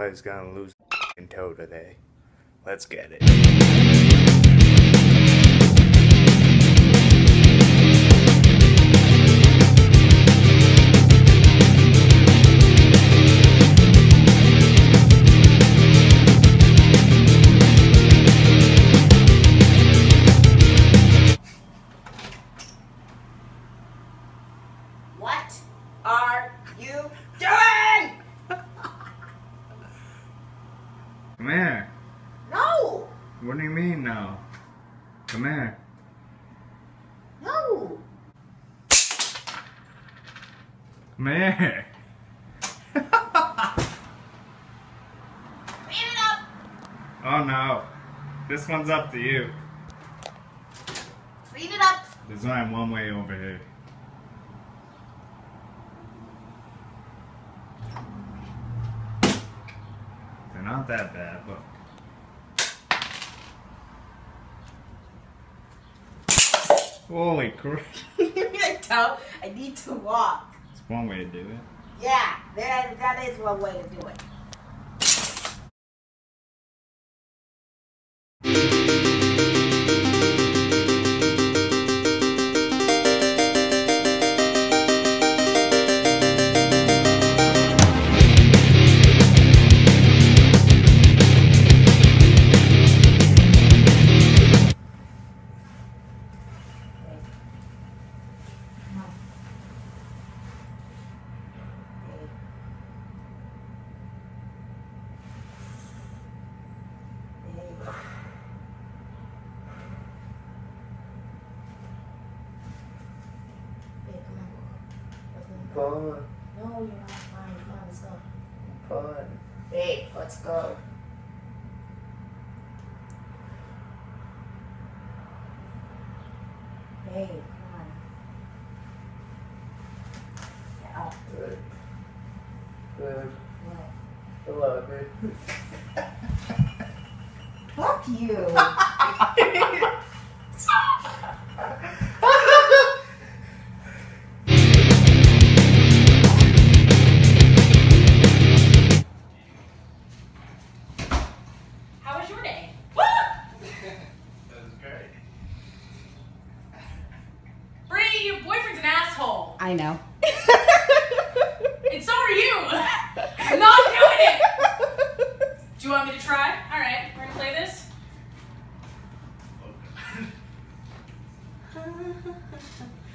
Somebody's gonna lose a toe today. Let's get it. What are you doing? Come here. No! What do you mean no? Come here. No! Come here. Clean it up! Oh no. This one's up to you. Clean it up! There's only one way over here. They're not that bad, look. Holy crap. I need to walk. It's one way to do it. Yeah, that is one way to do it. Fun. No, you're not fine. Come on, let's go. Fun. Babe, let's go. Babe, come on. Get up. Good. Good. What? I love it. Fuck you. How was your day? That was great. Bree, your boyfriend's an asshole. I know. And so are you. I'm not doing it. Do you want me to try? All right, we're gonna play this.